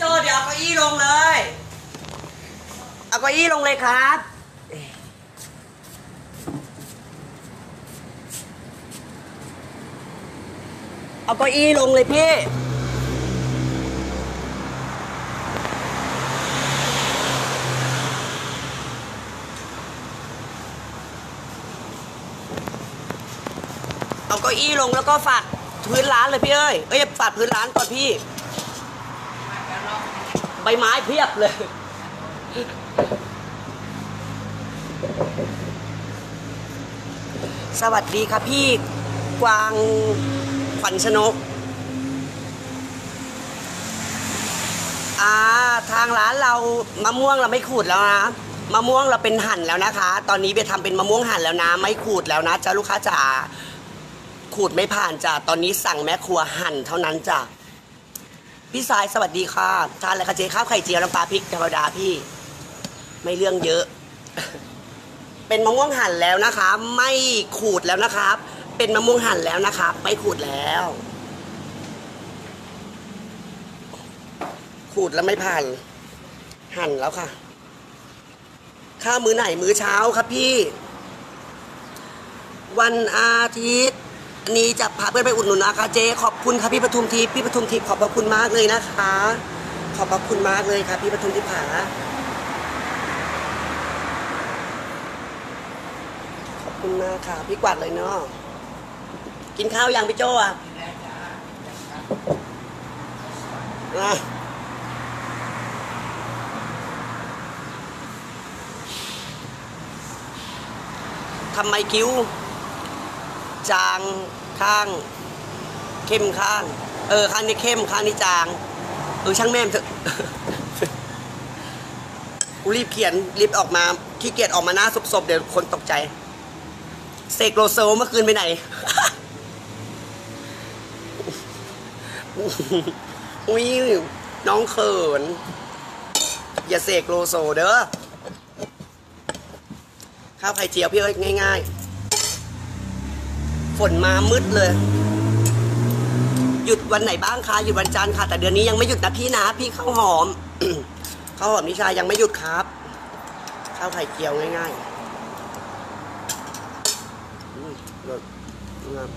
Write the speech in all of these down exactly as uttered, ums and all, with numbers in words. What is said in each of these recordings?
โจเดี๋ยวเอาเก้าอี้ลงเลยเอาเก้าอี้ลงเลยครับเอาเก้าอี้ลงเลยพี่เอาเก้าอี้ลงแล้วก็ฝากพื้นร้านเลยพี่เอ้ยเอ้ยฝากพื้นร้านก่อนพี่ใบไม้เพียบเลยสวัสดีครับพี่กวางขวัญชนกอ่าทางร้านเรามะม่วงเราไม่ขูดแล้วนะมะม่วงเราเป็นหั่นแล้วนะคะตอนนี้เบียทำเป็นมะม่วงหั่นแล้วนะไม่ขูดแล้วนะจ้าลูกค้าจ๋าขูดไม่ผ่านจ้ะตอนนี้สั่งแม่ครัวหั่นเท่านั้นจ้ะพี่สายสวัสดีค่ะทานอะไรคะเจ๊ข้าวไข่เจียวน้ำปลาพริกธรรมดาพี่ไม่เรื่องเยอะเป็นมะม่วงหั่นแล้วนะคะไม่ขูดแล้วนะครับเป็นมะม่วงหั่นแล้วนะครับไม่ขูดแล้วขูดแล้วไม่ผ่านหั่นแล้วค่ะข้าวมื้อไหนมื้อเช้าครับพี่วันอาทิตย์นี้จะพาเพื่อนไปอุดหนุนนะคะเจ๊ขอบคุณค่ะพี่ปทุมทิพย์พี่ปทุมทิพย์ขอบพระคุณมากเลยนะคะขอบพระคุณมากเลยค่ะพี่ปทุมทิพย์ผาขอบคุณมากค่ะพี่กวาดเลยเนาะกินข้าวยังพี่โจ้อะนะทำไมคิ้วจางข้างเข้มข้างเออข้างนี้เข้มข้างนี้จางเออช่างแม่เถอะกูรีบเขียนรีบออกมาขี้เกียจออกมาหน้าศพๆเดี๋ยวคนตกใจเสกโลโซเมื่อคืนไปไหนอุ้ยน้องเขินอย่าเสกโลโซเด้อข้าวไข่เจียวพี่เอ้ยง่ายๆฝนมามืดเลยหยุดวันไหนบ้างคะหยุดวันจันทร์ค่ะแต่เดือนนี้ยังไม่หยุดนะพี่นะพี่ข้าวหอม ข้าวหอมนิชายังไม่หยุดครับข้าวไข่เจียวง่ายๆรสงาม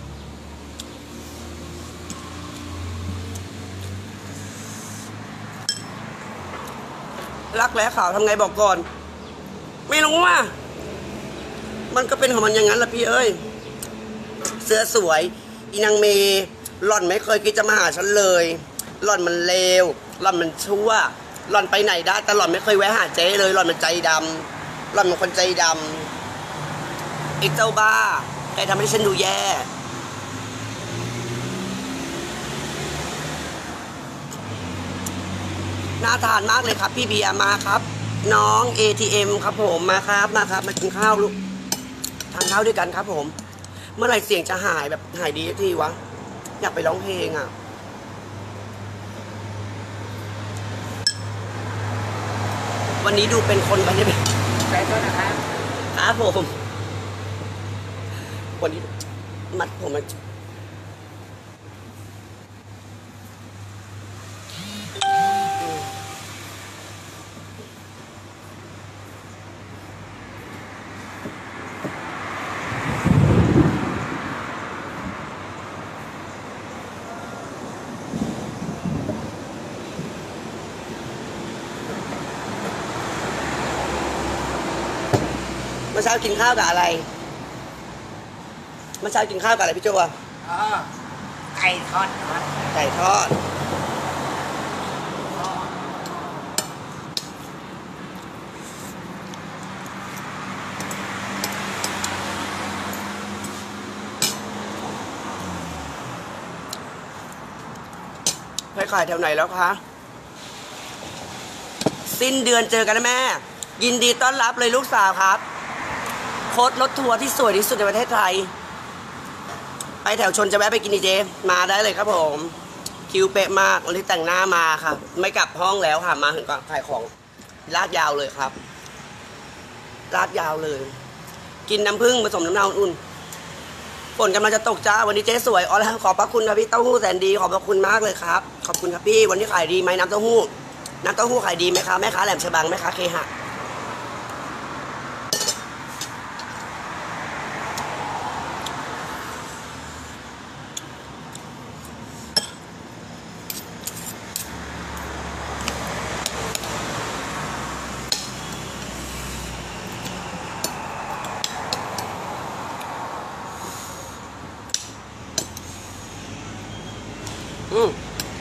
รักแร้ขาวทำไงบอกก่อนไม่รู้ว่ามันก็เป็นของมันอย่างนั้นแหละพี่เอ้ยเสื้อสวยอีนางเมหล่อนไม่เคยคิดจะมาหาฉันเลยหล่อนมันเลวหล่อนมันชั่วหล่อนไปไหนได้แต่หล่อนไม่เคยแวะหาเจ๊เลยหล่อนมันใจดำหล่อนเป็นคนใจดำไอ้เจ้าบ้าแกทำให้ฉันดูแย่น่าทานมากเลยครับพี่เบียร์มาครับน้อง เอ ที เอ็ม ครับผมมาครับมาครับมากินข้าวลูกทานข้าวด้วยกันครับผมเมื่อไหร่เสียงจะหายแบบหายดีทีวะอยากไปร้องเพลงอ่ะวันนี้ดูเป็นคนไปใช่ไหมใช่ก็นะครับครับผมวันนี้มัดผมมันเมื่อเช้ากินข้าวกับอะไรเมื่อเช้ากินข้าวกับอะไรพี่โจ้อะอ๋อไก่ทอดไก่ทอดไปขายแถวไหนแล้วคะสิ้นเดือนเจอกันนะแม่ยินดีต้อนรับเลยลูกสาวครับโค้ดรถทัวร์ที่สวยที่สุดในประเทศไทยไปแถวชนจะแวะไปกินดีเจมาได้เลยครับผมคิวเป๊ะมากวันที่แต่งหน้ามาค่ะไม่กลับห้องแล้วค่ะมาถึงก็ขายของลากยาวเลยครับลากยาวเลยกินน้ำผึ้งผสมน้ำเน่าอุ่นฝนกำลังจะตกจ้าวันนี้เจ๊สวยอ๋อแล้วขอบพระคุณครับพี่เต้าหู้แสนดีขอบพระคุณมากเลยครับขอบคุณครับพี่วันนี้ขายดีไหมน้ำเต้าหู้น้ำเต้าหู้ขายดีไหมคะแม่ค้าแหลมฉบังแม่ค้าเคหะอืม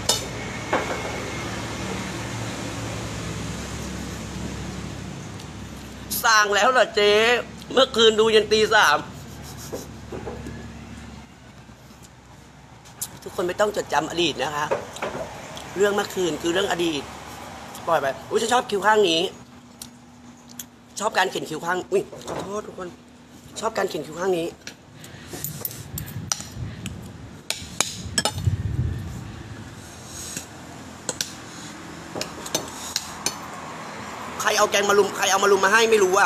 สั่งแล้วเหรอเจ๊เมื่อคืนดูยันตีสามทุกคนไม่ต้องจดจำอดีตนะคะเรื่องเมื่อคืนคือเรื่องอดีตปล่อยไปอุ้ยฉันชอบคิ้วข้างนี้ชอบการเขียนคิ้วข้างอุ้ยขอโทษทุกคนชอบการเขียนคิ้วข้างนี้ใครเอาแกงมาลุมใครเอามาลุมมาให้ไม่รู้อะ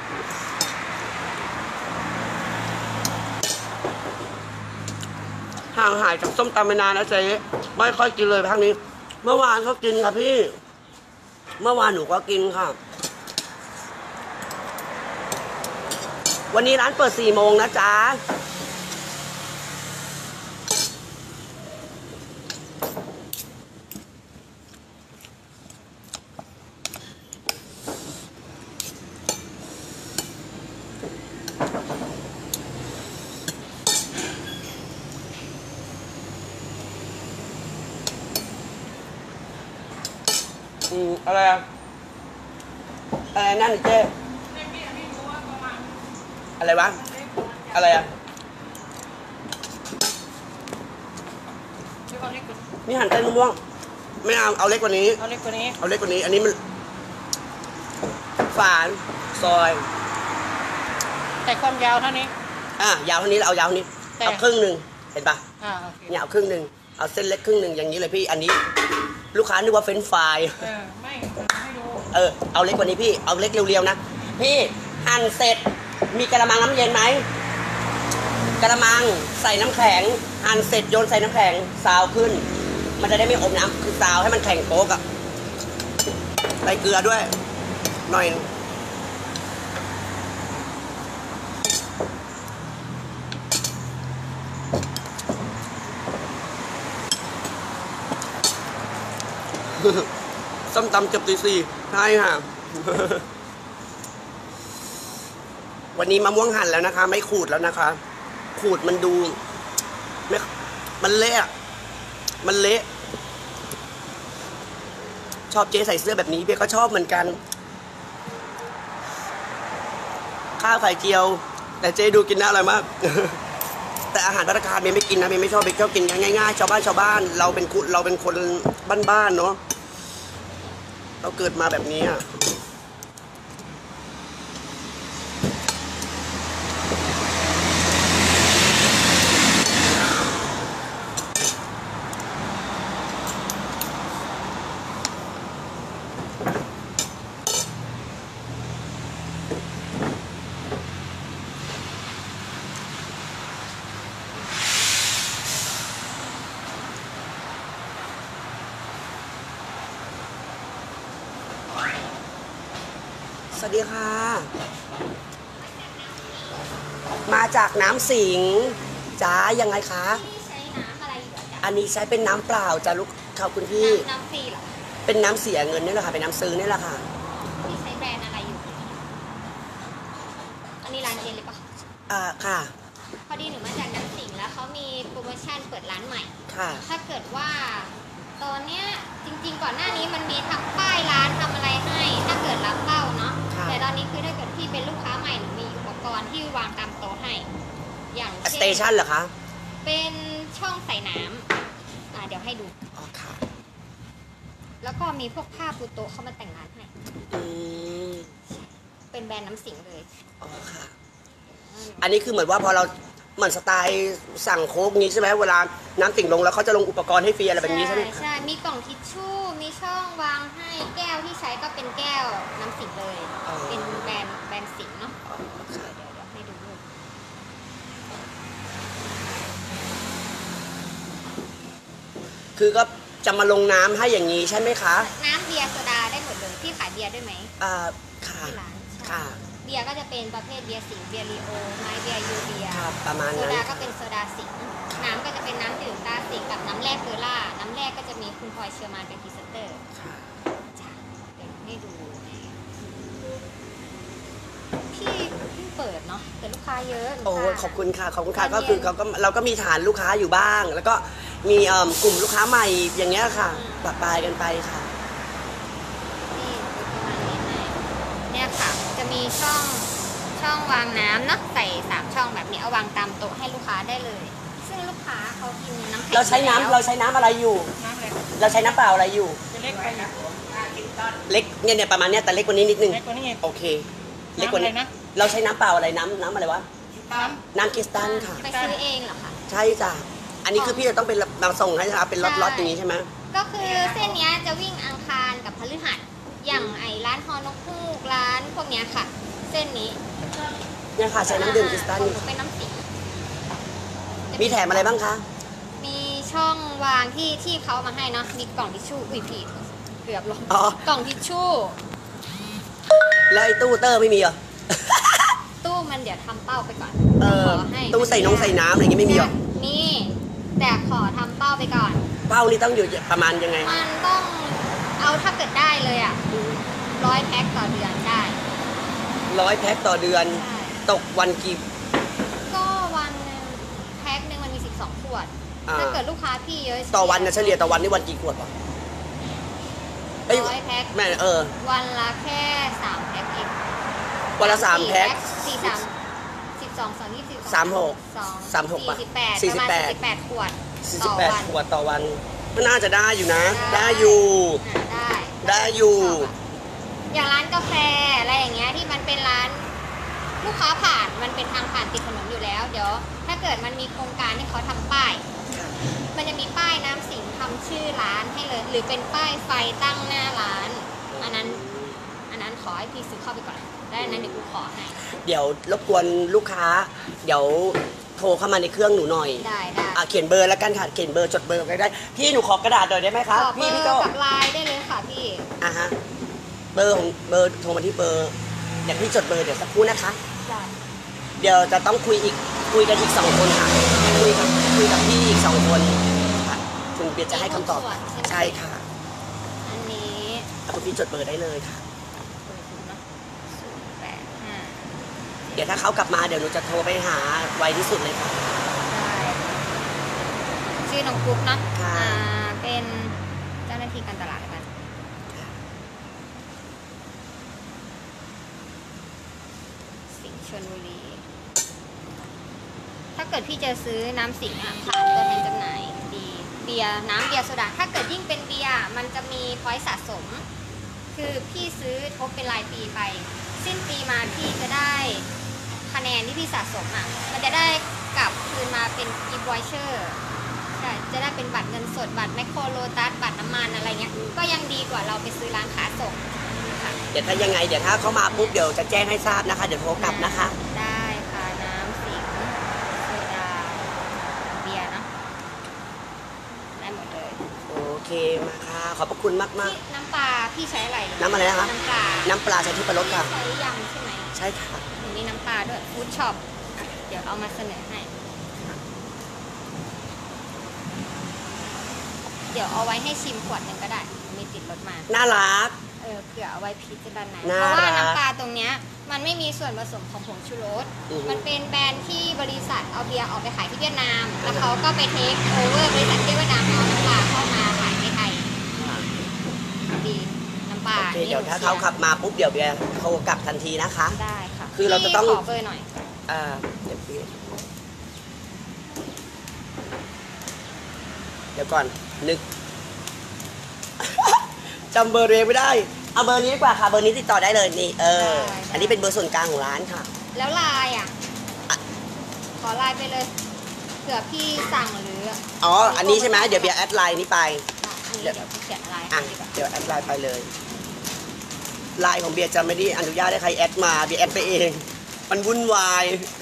ห่างหายจากส้มตำไปนานนะเจ๊ไม่ค่อยกินเลยพักนี้เมื่อวานเขากินค่ะพี่เมื่อวานหนูก็กินค่ะวันนี้ร้านเปิดสี่โมงนะจ๊ะอืมอะไรอะอะไรนั่นเจ๊อะไรวะอะไรอะนี่หั่นเต้นมะม่วงไม่เอาเอาเล็กกว่านี้เอาเล็กกว่านี้เอาเล็กกว่านี้อันนี้มันฝานซอยแต่ความยาวเท่านี้อ่ะยาวเท่านี้เอายาวเท่านี้เอาครึ่งหนึ่งเห็นปะอ่าโอเคเนี่ยเอาครึ่งหนึ่งเอาเส้นเล็กครึ่งหนึ่งอย่างนี้เลยพี่อันนี้ลูกค้านึกว่าเฟรนช์ฟรายเออไม่ไม่ดูเออเอาเล็กกว่านี้พี่เอาเล็กเรียวๆนะพี่หั่นเสร็จมีกระมังน้ำเย็นไหมกระมังใส่น้ำแข็งหั่นเสร็จโยนใส่น้ำแข็งซาวขึ้นมันจะได้ไม่อมน้ำคือซาวให้มันแข็งโป๊กอะใส่เกลือด้วยหน่อยส้มตำเกือบตีสี่ใช่ค่ะวันนี้มะม่วงหั่นแล้วนะคะไม่ขูดแล้วนะคะขูดมันดูไม่มันเละมันเละชอบเจ๊ใส่เสื้อแบบนี้เพี่ก็ชอบเหมือนกันข้าวไข่เจียวแต่เจ๊ดูกินน่าอร่อยมากแต่อาหารภัตตาคารเบนไม่กินนะเบนไม่ชอบเบนชอบกินง่ายๆชาวบ้านชาวบ้านเราเป็นคุเราเป็นคนบ้านๆเนาะเราเกิดมาแบบนี้อ่ะสวัสดีค่ะมาจากน้ำสิงจ้ายังไงคะใช้น้ำอะไรอยู่จ๊ะอันนี้ใช้เป็นน้ำเปล่าจ้าลูกขอบคุณพี่น้ำฟรีเหรอเป็นน้ำเสียเงินนี่แหละค่ะเป็นน้ำซื้อนี่แหละค่ะพี่ใช้แบรนด์อะไรอยู่อันนี้ร้านเจนเลยปะอ่าค่ะพอดีหนูมาจากน้ำสิงแล้วเขามีโปรโมชั่นเปิดร้านใหม่ค่ะถ้าเกิดว่าตอนเนี้ยจริงๆก่อนหน้านี้มันมีทำป้ายร้านทำอะไรให้ถ้าเกิดรับเข้าเนาะแต่ตอนนี้คือถ้าเกิดพี่เป็นลูกค้าใหม่หนูมีอุปกรณ์ที่วางตามโต๊ะให้อย่างเช่นสเตชันเหรอคะเป็นช่องใส่น้ำอ่าเดี๋ยวให้ดูอ๋อค่ะแล้วก็มีพวกผ้าปูโต๊ะเข้ามาแต่งร้านให้อืมเป็นแบรนด์น้ำสิงเลยอ๋อค่ะอันนี้คือเหมือนว่าพอเราเหมือนสไตล์สั่งโค้กนี้ใช่ไหมเวลาน้ำติ่งลงแล้วเขาจะลงอุปกรณ์ให้ฟรีอะไรแบบนี้ใช่ไหมใช่มีกล่องทิชชู่มีช่องวางให้แก้วที่ใช้ก็เป็นแก้วน้ำสิงเลยเป็นแบรนด์แบรนด์สิงเนาะเดี๋ยวเดี๋ยวให้ดูรูปคือก็จะมาลงน้ำให้อย่างนี้ใช่ไหมคะน้ำเดีบียร์โซดาได้หมดเลยที่ขายเบียร์ด้วยไหมอ่าค่ะที่ร้านค่ะเบียร์ก็จะเป็นประเภทเบียร์สิงห์เบียร์ลีโอไม้เบียร์ยูเบียร์ครับประมาณโซนั้นดาก็เป็นโซดาสิงห์น้ำก็จะเป็นน้ำดื่มตาสิงห์กับน้ำแร่เฟอร่าน้ำแร่ก็จะมีคุณพลอยเชอร์มานเป็นพรีเซนเตอร์ค่ะจ้ะเดี๋ยวให้ดูพี่เพิ่งเปิดเนาะแต่ลูกค้าเยอะหนูโอ้ค่ะขอบคุณค่ะขอบคุณค่ะตอนเย็นก็คือเขาก็เราก็มีฐานลูกค้าอยู่บ้าง แล้วก็มีเอิ่มกลุ่มลูกค้าใหม่อย่างเงี้ยค่ะปะปายกันไปค่ะนี่ดูประมาณนี้ให้เนี่ยค่ะ จะมีช่องช่องวางน้ำเนาะใส่สามช่องแบบนี้เอาวางตามโต๊ะให้ลูกค้าได้เลย ซึ่งลูกค้าเขากินน้ำแข็งเราใช้น้ำอยู่เราแล้วใช้น้ำอะไรอยู่น้ำเล็กเราใช้น้ำเปล่าอะไรอยู่จะเล็กไปนะเล็กเนี่ยเนี่ยประมาณเนี้ยแต่เล็กกว่านี้นิดนึงเล็กกว่านี้โอเค เล็กกว่านี้น้ำอะไรนะเราใช้น้ำเปล่าอะไรน้ำน้ำอะไรวะน้น้ำคริสตัลค่ะไปซื้อเองเหรอคะใช่จ้ะอันนี้คือพี่จะต้องเป็นมาส่งให้นะคะเป็นล็อตๆอย่างนี้ใช่ไหมก็คือเส้นเนี้ยจะวิ่งอังคารกับพฤหัสอย่างไอ้ร้านฮอนกฮูกร้านพวกเนี้ยค่ะ เส้นนี้เนี่ยค่ะใช้น้ำดื่มคริสตัลของนี่หนูค่ะเป็นน้ำสิงมีแถมอะไรบ้างคะมีช่องวางที่ที่เขามาให้เนาะมีกล่องทิชชู่อุ้ยผิดเกือบลงอ๋อกล่องทิชชู่แล้วไอ้ตู้เตอร์ไม่มีเหรอตู้มันเดี๋ยวทำเป้าไปก่อนเออขให้ตู้ใส่นงใส่น้ำอะไรอย่างงี้ไม่มีเหรอนี่แต่ขอทำเป้าไปก่อนเป้านี่ต้องอยู่ประมาณยังไงมันต้องเอาถ้าเกิดได้เลยอ่ะร้อยแพ็คต่อเดือนได้ร้อยแพ็คต่อเดือนใช่ตกวันกี่ก็วันหนึ่งแพ็คหนึ่งมันมีสิบสองขวดอ่าถ้าเกิดลูกค้าพี่เยอะต่อวันนะเฉลี่ยต่อวันนี่วันกี่ขวดวะเอ้ยร้อยแพ็คแม่เออวันละแค่สามแพ็คเองวันละสามแพ็คสี่สามสิบสองสองยี่สิบสามหกสองสามหกสี่สิบแปดสี่ปสิระบมาณแปดสี่สิบแปดขวดสี่สิต่บอแปดวันขวดต่อวันก็น่าจะได้อยู่นะ ได้อยู่อ่าได้ได้อยู่ชบอะอย่างร้านกาแฟอะไรอย่างเงี้ยที่มันเป็นร้านลูกค้าผ่านมันเป็นทางผ่านติดถนนอยู่แล้ว เดี๋ยว ถ้าเกิดมันมีโครงการที่เขาทำป้าย มันจะมีป้ายน้ำสิงทำชื่อร้านให้เลย หรือเป็นป้ายไฟตั้งหน้าร้าน อันนั้น อันนั้นขอให้พี่ซื้อเข้าไปก่อนแล้วอันนั้นเดี๋ยวกูขอให้เดี๋ยวรบกวนลูกค้า เดี๋ยวโทรเข้ามาในเครื่องหนูหน่อยได้ได้อ่ะเขียนเบอร์แล้วกันค่ะเขียนเบอร์จดเบอร์ก็ได้ พี่หนูขอกระดาษหน่อยได้ไหมขคะอเบพี่อพี่ร์โตกับไลน์ได้เลยค่ะพี่อ่ะฮะเบอร์ของเบอร์โทรมาที่เบอร์เดี๋ยวพี่จดเบอร์เดี๋ยวสักครู่นะคะได้เดี๋ยวจะต้องคุยอีกคุยกันอีกสองคนค่ะคุยกับคุยกับพี่อีกสองคนค่ะคุณเบียร์จะให้คำตอบใช่ค่ะอันนี้อ่ะคุณพี่จดเบอร์ได้เลยค่ะเบอร์คุณเนอะศูนย์แปดห้าเดี๋ยวถ้าเขากลับมาเดี๋ยวหนูจะโทรไปหาไวที่สุดเลยค่ะได้ชื่อน้องกุ๊กเนอะค่ะอ่าเป็นเจ้าหน้าที่การตลาดแล้วกันสิงห์ชลบุรี ถ้าเกิดพี่จะซื้อน้ำสิงห์อ่ะผ่านตัวแทนจำหน่ายดีเบียร์น้ำเบียร์โซดาถ้าเกิดยิ่งเป็นเบียร์มันจะมีพอยต์สะสม คือพี่ซื้อทบเป็นรายปีไป สิ้นปีมาพี่จะได้คะแนนที่พี่สะสมอ่ะมันจะได้กลับคืนมาเป็นกิฟต์วอยเชอร์ใช่จะได้เป็นบัตรเงินสดบัตรแมคโครโลตัสบัตรน้ำมันอะไรเงี้ยก็ยังดีกว่าเราไปซื้อร้านค้าส่งค่ะเดี๋ยวถ้ายังไงเดี๋ยวถ้าเขามาปุ๊บเดี๋ยวจะแจ้งให้ทราบนะคะ เดี๋ยวโทรกลับนะคะได้ค่ะน้ำสิงห์โซดาเบียร์เนอะได้หมดเลยโอเคมาค่ะขอบพระคุณมากมากพี่น้ำปลาพี่ใช้อะไรๆน้ำอะไรนะคะน้ำปลาน้ำปลาใช้ที่ปลารสค่ะใช้ยำใช่ไหมใช่ค่ะหนูมีน้ำปลาด้วยฟู้ดช็อปเดี๋ยวเอามาเสนอให้ เดี๋ยวเอาไว้ให้ชิมขวดหนึ่งก็ได้ มีติดรถมาน่ารักเออเผื่อเอาไว้พิจารณาน่าเพราะว่ารักน้ำปลาตรงเนี้ยมันไม่มีส่วนผสมของผงชูรสอือฮึมันเป็นแบรนด์ที่บริษัทเอาเบียร์ออกไปขายที่เวียดนาม แล้วเขาก็ไปเทคโอเวอร์บริษัทที่เวียดนามเอาน้ำปลาเข้ามาขายในไทยดีน้ำปลาโอเคเดี๋ยวถ้าเขาขับมาปุ๊บเดี๋ยวเบียร์โทรกลับทันทีนะคะได้ค่ะคือเราจะต้องพี่ขอเบอร์หน่อยอ่าเดี๋ยวพี่เดี๋ยวก่อนนึก จำเบอร์เรียงไม่ได้ เอาเบอร์นี้ดีกว่าค่ะ เบอร์นี้ติดต่อได้เลยนี่ เออได้อันนี้เป็นเบอร์ส่วนกลางของร้านค่ะแล้วไลน์อ่ะ ขอไลน์ไปเลย เผื่อพี่สั่งหรืออ๋อ อันนี้ใช่ไหมเดี๋ยวเบียร์แอดไลน์นี้ไปอ่ะอันนี้เดี๋ยวพี่เขียนไลน์อ่ะให้ดีกว่าเดี๋ยวแอดไลน์ไปเลย ไลน์ของเบียร์จะไม่ได้อนุญาตให้ใครแอดมา เบียร์แอดไปเอง มันวุ่นวาย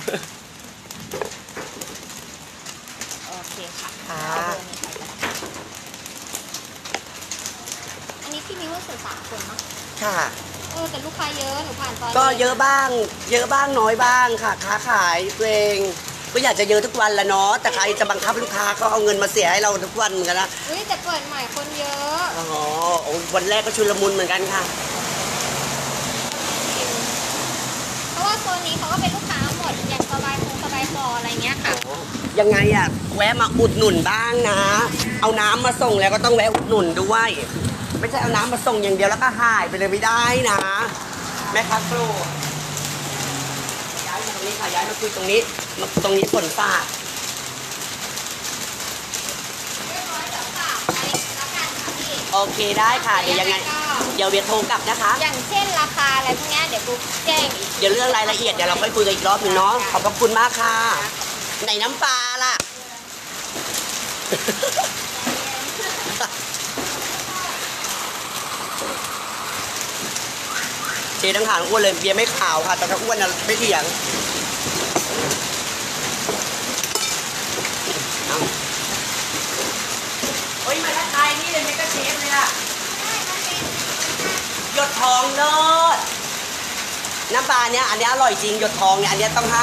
โอเคค่ะค่ะเอาเบอร์นี้ไปก็ได้อันนี้พี่มิวรู้สึกสามคนเนาะค่ะเออแต่ลูกค้าเยอะหนูผ่านตอนก็เยอะบ้าง เยอะบ้างน้อยบ้างค่ะ ค้าขายตัวเองก็อยากจะเยอะทุกวันละเนาะแต่ใครจะบังคับลูกค้าก็เอาเงินมาเสียให้เราทุกวันเหมือนกันนะอุ้ยแต่เปิดใหม่คนเยอะอ๋อโอ้วันแรกก็ชุลมุนเหมือนกันค่ะเพราะว่าโซนนี้เขาก็เป็นลูกค้าหมดอย่างสบายคงสบายฟออะไรเงี้ยค่ะยังไงอะแวะมาอุดหนุนบ้างนะ เอาน้ำมาส่งแล้วก็ต้องแวะอุดหนุนด้วย ไม่ใช่เอาน้ำมาส่งอย่างเดียวแล้วก็หายไปเลยไม่ได้นะแม่ค้าโกรธย้ายมาตรงนี้ค่ะย้ายมาคุยตรงนี้มาตรงนี้ฝนฟ้าเรียบร้อยเดี๋ยวฝากไว้แล้วกันค่ะพี่โอเคได้ค่ะเดี๋ยวยังไงก็เดี๋ยวเบียร์โทรกลับนะคะอย่างเช่นราคาอะไรพวกเนี้ยเดี๋ยวกูแจ้งอีกเดี๋ยวเรื่องรายละเอียดเดี๋ยวเราค่อยคุยกันอีกรอบหนึงเนาะขอบพระคุณมากค่ะไหนน้ำปลาล่ะ เจ๊ทั้งหางอ้วนเลยเบียร์ไม่ขาวค่ะ แต่ถ้าอ้วนน่ะไม่เถียงเอาเฮ้ยมาทักทายนี่เลยไม่ก็เชฟเลยอะหยดทองเลิศน้ำปลาเนี้ยอันเนี้ยอร่อยจริงหยดทองเนี่ยอันเนี้ยต้องให้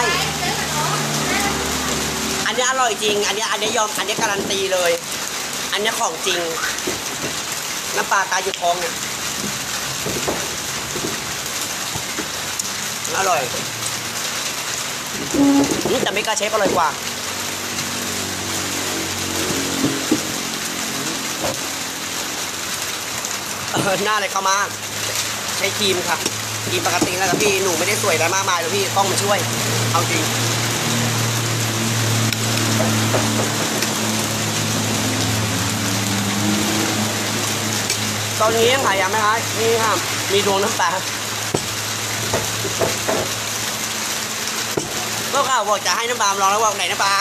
อันเนี้ยอร่อยจริง อันเนี้ยอันเนี้ยยอมอันเนี้ยการันตีเลย อันเนี้ยของจริง น้ำปลาตาหยดทองเนี่ยอร่อยอืมแต่ไม่กล้าเชฟอร่อยกว่า เออหน้าเลยเข้ามาใช้ครีมค่ะครีมปกติแล้วครับพี่หนูไม่ได้สวยอะไรมากมายหรอกพี่ต้องมาช่วย เอาจริงตอนนี้ยังขายยังไหมคะนี่ค่ะมีดวงน้ำปลาก็ข่าวบอกจะให้น้ำปลาลองแล้วบอกไหนน้ำปลา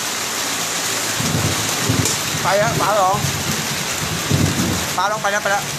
ไปแล้วปลาหรอปลาลองไปแล้วไปแล้ว